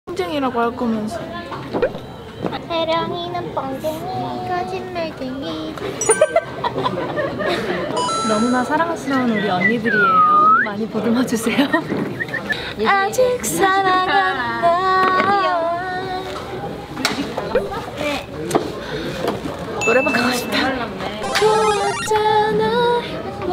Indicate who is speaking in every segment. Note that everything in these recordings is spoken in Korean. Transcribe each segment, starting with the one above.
Speaker 1: 뻥쟁이라고 할 거면서.
Speaker 2: 혜령이는 뻥쟁이 거짓말쟁이.
Speaker 1: 너무나 사랑스러운 우리 언니들이에요. 많이 보듬어주세요. 아직 사랑한다.
Speaker 2: 네.
Speaker 1: 노래방 가고 싶다. 좋았잖아,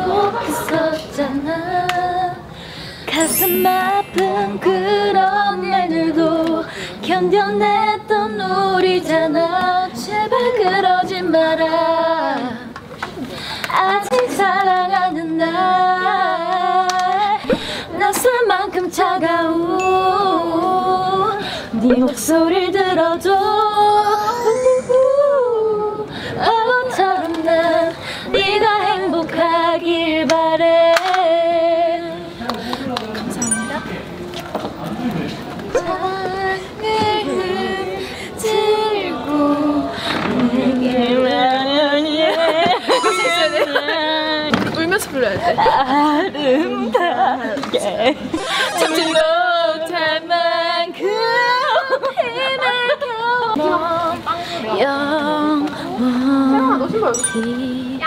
Speaker 1: 행복했었잖아. 가슴 아픈 그런 날들도 견뎌냈던 우리잖아. 제발 그러지 마라. 아직 사랑하는 날 낯설 만큼 차가운 네 목소리를 들어줘. 바보처럼 난 네가 행복하길 바래. 감사합니다. 사랑을 들고 내게 말하니 울면서 불러야 돼. 아름답게 참지 못할 만큼 힘을 겨워 영원히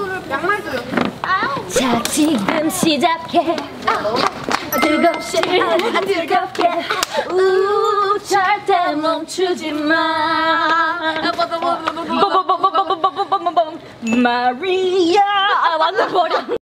Speaker 1: 자 지금 시작해. 뜨겁지 뜨겁게 절대 멈추지 마. 마리아 완전 버려.